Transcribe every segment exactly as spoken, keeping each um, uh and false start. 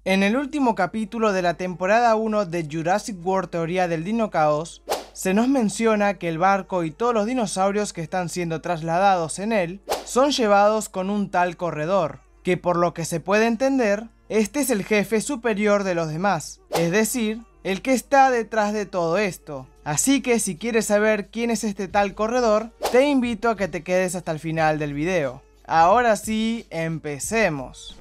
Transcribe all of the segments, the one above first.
En el último capítulo de la temporada uno de Jurassic World Teoría del Dino Caos, se nos menciona que el barco y todos los dinosaurios que están siendo trasladados en él son llevados con un tal corredor, que por lo que se puede entender, este es el jefe superior de los demás, es decir, el que está detrás de todo esto. Así que si quieres saber quién es este tal corredor, te invito a que te quedes hasta el final del video. Ahora sí, empecemos.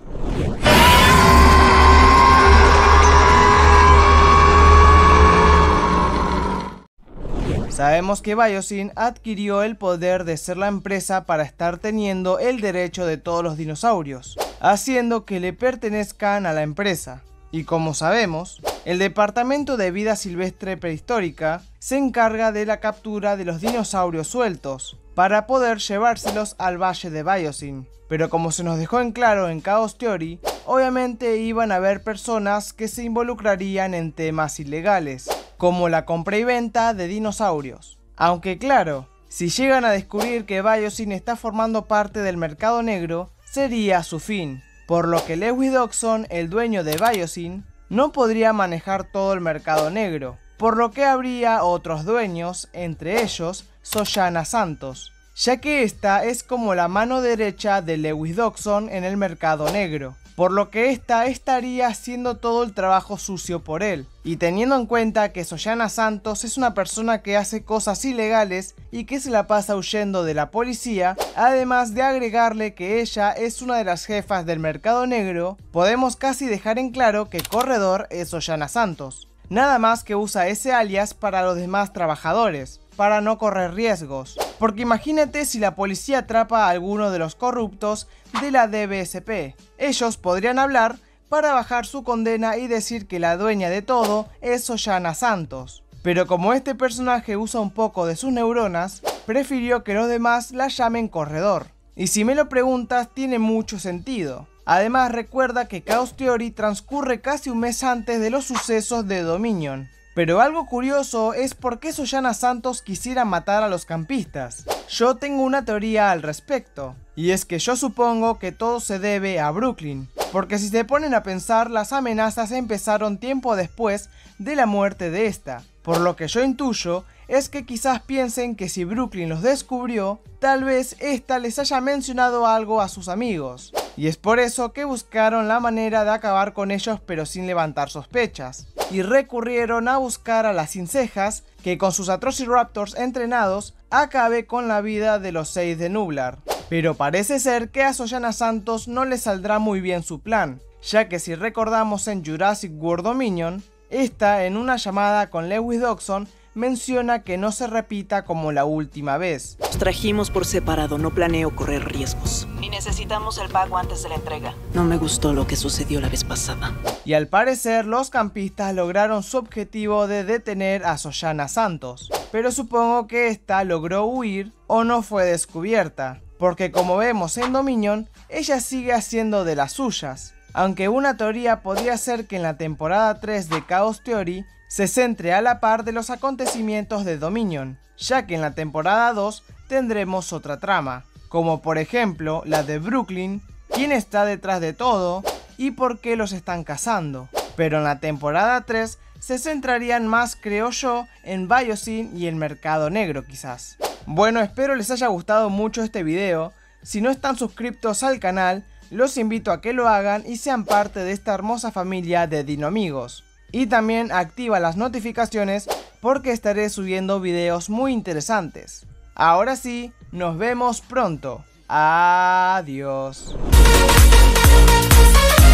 Sabemos que Biosyn adquirió el poder de ser la empresa para estar teniendo el derecho de todos los dinosaurios, haciendo que le pertenezcan a la empresa. Y como sabemos, el Departamento de Vida Silvestre Prehistórica se encarga de la captura de los dinosaurios sueltos, para poder llevárselos al Valle de Biosyn. Pero como se nos dejó en claro en Chaos Theory, obviamente iban a haber personas que se involucrarían en temas ilegales, como la compra y venta de dinosaurios. Aunque claro, si llegan a descubrir que Biosyn está formando parte del mercado negro, sería su fin, por lo que Lewis Dodgson, el dueño de Biosyn, no podría manejar todo el mercado negro, por lo que habría otros dueños, entre ellos Sollana Santos, ya que esta es como la mano derecha de Lewis Dodgson en el mercado negro, por lo que esta estaría haciendo todo el trabajo sucio por él. Y teniendo en cuenta que Sollana Santos es una persona que hace cosas ilegales y que se la pasa huyendo de la policía, además de agregarle que ella es una de las jefas del mercado negro, podemos casi dejar en claro que Corredor es Sollana Santos. Nada más que usa ese alias para los demás trabajadores, para no correr riesgos. Porque imagínate si la policía atrapa a alguno de los corruptos de la D B S P. Ellos podrían hablar para bajar su condena y decir que la dueña de todo es Sollana Santos. Pero como este personaje usa un poco de sus neuronas, prefirió que los demás la llamen Corredor. Y si me lo preguntas, tiene mucho sentido. Además recuerda que Chaos Theory transcurre casi un mes antes de los sucesos de Dominion. Pero algo curioso es por qué Sollana Santos quisiera matar a los campistas. Yo tengo una teoría al respecto, y es que yo supongo que todo se debe a Brooklyn, porque si se ponen a pensar, las amenazas empezaron tiempo después de la muerte de esta, por lo que yo intuyo es que quizás piensen que si Brooklyn los descubrió, tal vez esta les haya mencionado algo a sus amigos, y es por eso que buscaron la manera de acabar con ellos pero sin levantar sospechas, y recurrieron a buscar a la Sin Cejas, que con sus Atrociraptors entrenados acabe con la vida de los seis de Nublar. Pero parece ser que a Sollana Santos no le saldrá muy bien su plan, ya que si recordamos en Jurassic World Dominion, esta en una llamada con Lewis Dodgson menciona que no se repita como la última vez. Los trajimos por separado, no planeo correr riesgos. Y necesitamos el pago antes de la entrega. No me gustó lo que sucedió la vez pasada. Y al parecer los campistas lograron su objetivo de detener a Sollana Santos, pero supongo que esta logró huir o no fue descubierta, porque como vemos en Dominion, ella sigue haciendo de las suyas. Aunque una teoría podría ser que en la temporada tres de Chaos Theory se centre a la par de los acontecimientos de Dominion, ya que en la temporada dos tendremos otra trama, como por ejemplo la de Brooklyn, quién está detrás de todo y por qué los están cazando. Pero en la temporada tres se centrarían más, creo yo, en Biosyn y el mercado negro quizás. Bueno, espero les haya gustado mucho este video. Si no están suscriptos al canal, los invito a que lo hagan y sean parte de esta hermosa familia de Dinomigos. Y también activa las notificaciones porque estaré subiendo videos muy interesantes. Ahora sí, nos vemos pronto. Adiós.